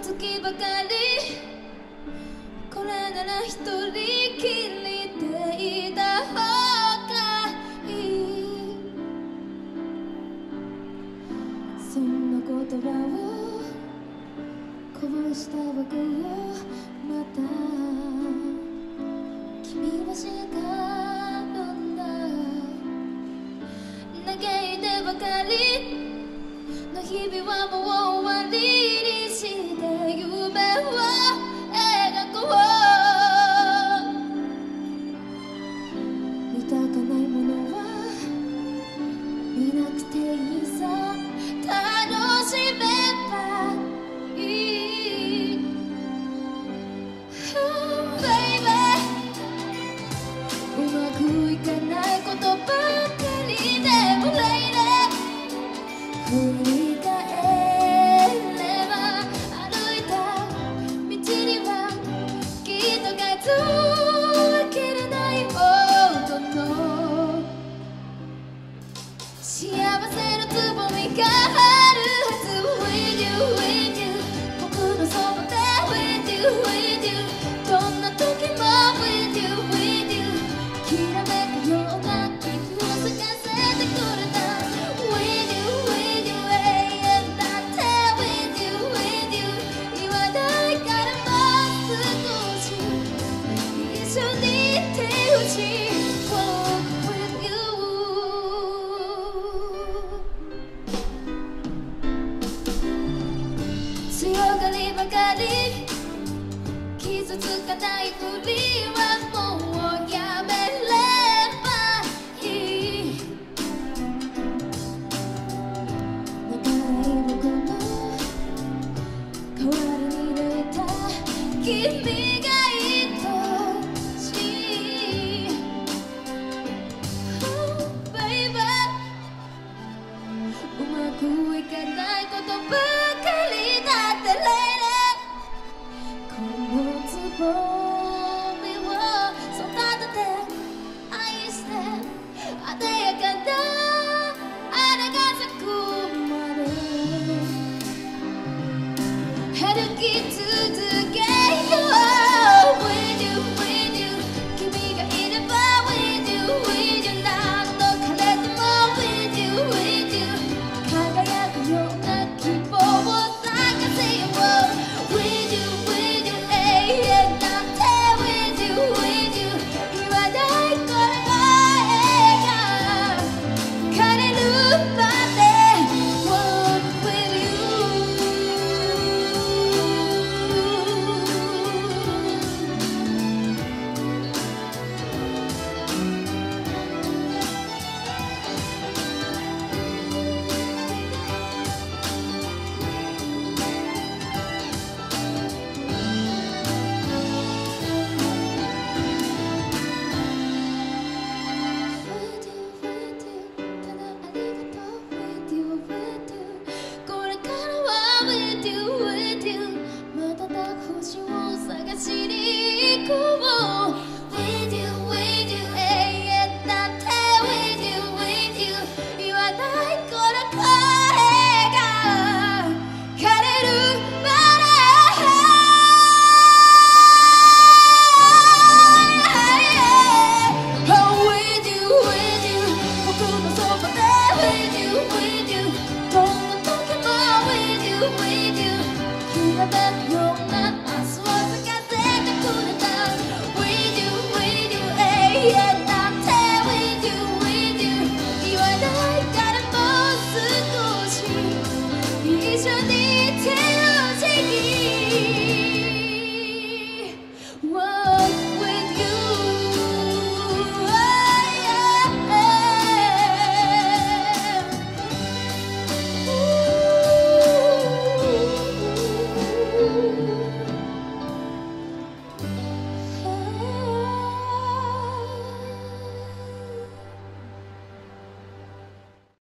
時ばかりこれなら一人きりでいた方がいいそんな言葉をこぼした僕をまた君は叱るんだ嘆いてばかりの日々はもう終わりにして夢を描こう見たかないものは見なくていいさ楽しめばいい、Baby うまくいかないことばっかりでもLady振り返れば歩いた道にはきっと数えきれないほどの幸せのつぼみがあるはず With you, with you 僕のそばで With you, with you どんな時も With you, with you きらめくような気を咲かせてくれた With you, with you 永遠だって With you, with you 言わないからもう少し一緒にいてほしい Walk with you強がりばかり傷つかないふりは